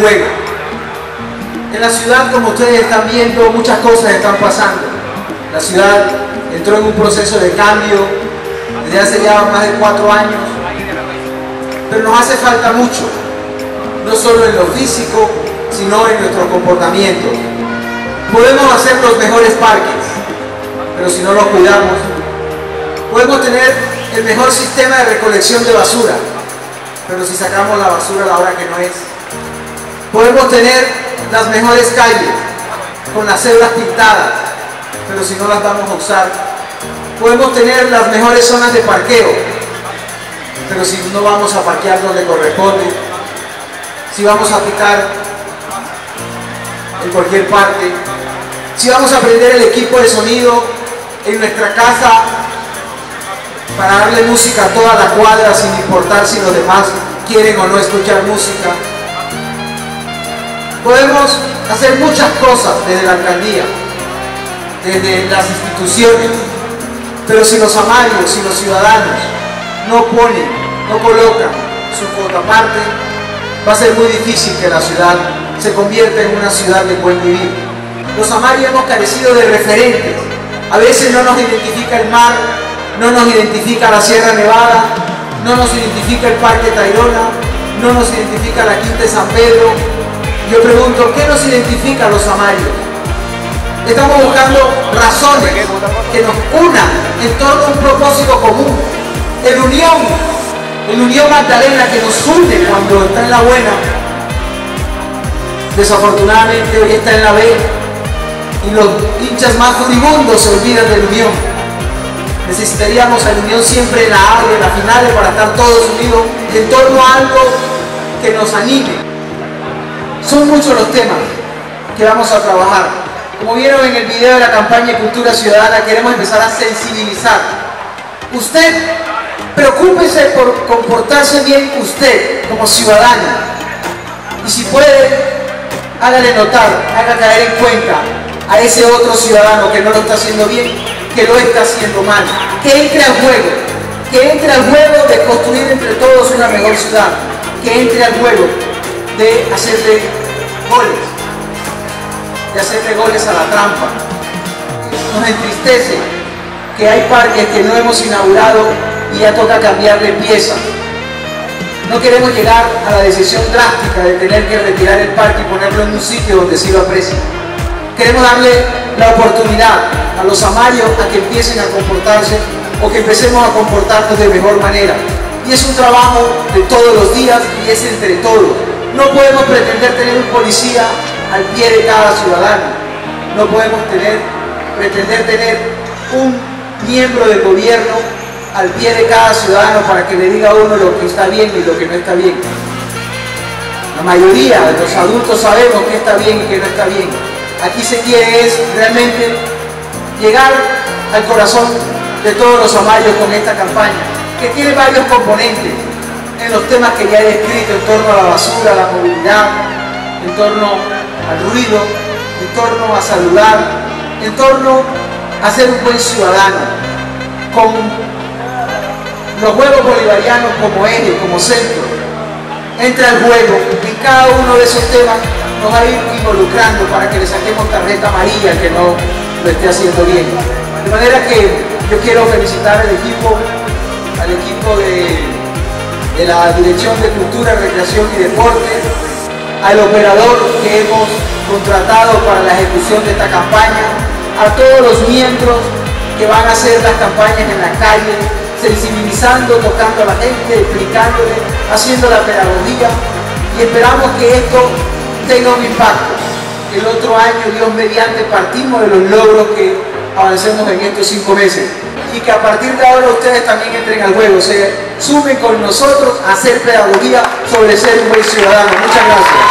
juego. En la ciudad, como ustedes están viendo, muchas cosas están pasando. La ciudad entró en un proceso de cambio desde hace ya más de 4 años, pero nos hace falta mucho, no solo en lo físico, sino en nuestro comportamiento. Podemos hacer los mejores parques, pero si no los cuidamos, podemos tener el mejor sistema de recolección de basura, pero si sacamos la basura a la hora que no es. Podemos tener las mejores calles, con las cédulas pintadas, pero si no las vamos a usar. Podemos tener las mejores zonas de parqueo, pero si no vamos a parquear donde corresponde, si vamos a picar en cualquier parte, si vamos a prender el equipo de sonido en nuestra casa para darle música a toda la cuadra sin importar si los demás quieren o no escuchar música. Podemos hacer muchas cosas desde la alcaldía, desde las instituciones, pero si los amarios, si los ciudadanos no ponen, no colocan su cuota aparte, va a ser muy difícil que la ciudad se convierta en una ciudad de buen vivir. Los amarios hemos carecido de referentes. A veces no nos identifica el mar, no nos identifica la Sierra Nevada, no nos identifica el Parque Tayrona, no nos identifica la Quinta de San Pedro. Yo pregunto, ¿qué nos identifica a los amarios? Estamos buscando razones que nos unan en torno a un propósito común, el Unión Magdalena, que nos une cuando está en la buena. Desafortunadamente hoy está en la B y los hinchas más furibundos se olvidan de la Unión. Necesitaríamos a la Unión siempre en la A y en las finales para estar todos unidos en torno a algo que nos anime. Son muchos los temas que vamos a trabajar. Como vieron en el video de la campaña Cultura Ciudadana, queremos empezar a sensibilizar. Usted, preocúpese por comportarse bien usted como ciudadano. Y si puede, hágale notar, haga caer en cuenta a ese otro ciudadano que no lo está haciendo bien, que lo está haciendo mal. Que entre al juego de construir entre todos una mejor ciudad. Que entre al juego de hacerle goles a la trampa. Nos entristece que hay parques que no hemos inaugurado y ya toca cambiarle pieza. No queremos llegar a la decisión drástica de tener que retirar el parque y ponerlo en un sitio donde sí lo aprecien. Queremos darle la oportunidad a los amarios a que empiecen a comportarse o que empecemos a comportarnos de mejor manera. Y es un trabajo de todos los días y es entre todos. No podemos pretender tener un policía al pie de cada ciudadano. No podemos pretender tener un miembro del gobierno al pie de cada ciudadano para que le diga a uno lo que está bien y lo que no está bien. La mayoría de los adultos sabemos qué está bien y qué no está bien. Aquí se quiere es realmente llegar al corazón de todos los amarios con esta campaña, que tiene varios componentes en los temas que ya he descrito, en torno a la basura, a la movilidad, en torno al ruido, en torno a saludar, en torno a ser un buen ciudadano, con los juegos bolivarianos como eje, como centro. Entra el juego, en cada uno de esos temas nos va a ir involucrando para que le saquemos tarjeta amarilla al que no lo esté haciendo bien. De manera que yo quiero felicitar al equipo de la Dirección de Cultura, Recreación y Deporte, al operador que hemos contratado para la ejecución de esta campaña, a todos los miembros que van a hacer las campañas en la calle, sensibilizando, tocando a la gente, explicándole, haciendo la pedagogía, y esperamos que esto tenga un impacto. El otro año, Dios mediante, partimos de los logros que avancemos en estos 5 meses. Y que a partir de ahora ustedes también entren al juego, se sumen con nosotros a hacer pedagogía sobre ser un buen ciudadano. Muchas gracias.